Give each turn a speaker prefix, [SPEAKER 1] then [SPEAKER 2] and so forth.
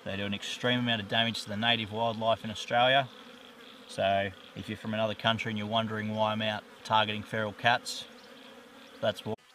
[SPEAKER 1] They do an extreme amount of damage to the native wildlife in Australia. So if you're from another country and you're wondering why I'm out targeting feral cats, that's why.